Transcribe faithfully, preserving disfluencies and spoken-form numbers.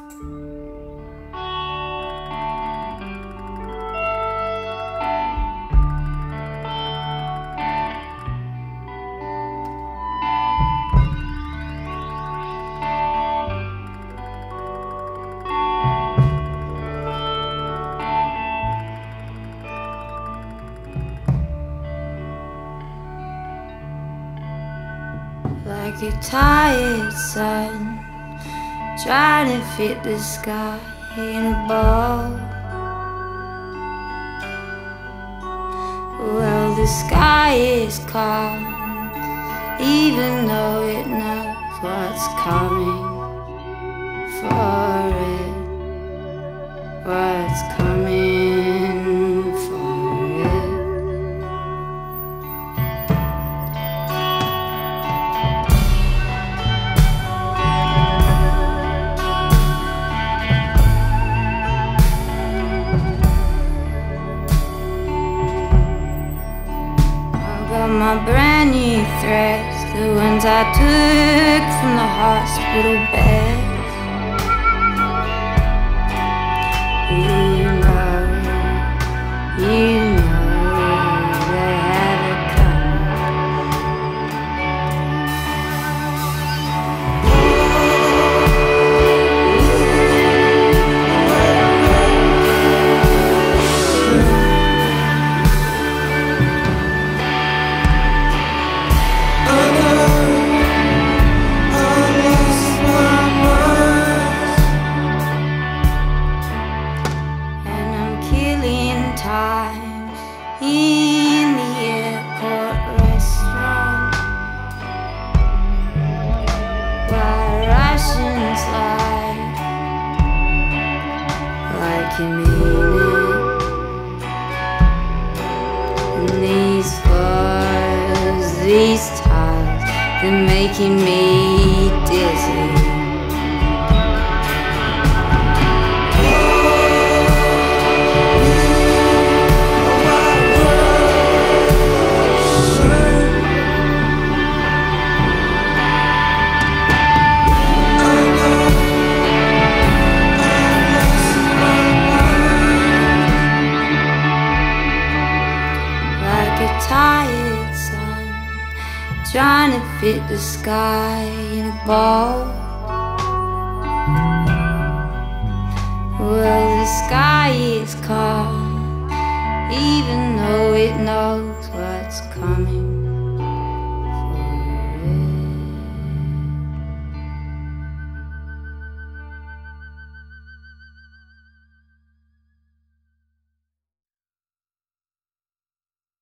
Like a tired sun, trying to fit the sky in a ball. Well, the sky is calm, even though it knows what's coming for it. What's coming for it. My brand new threads, the ones I took from the hospital bed. You know, you know they have it coming. Time in the airport restaurant, while Russians lie like you mean it. And these floors, these tiles, they're making me dizzy. Tired sun, trying to fit the sky in a ball. Well, the sky is calm, even though it knows what's coming.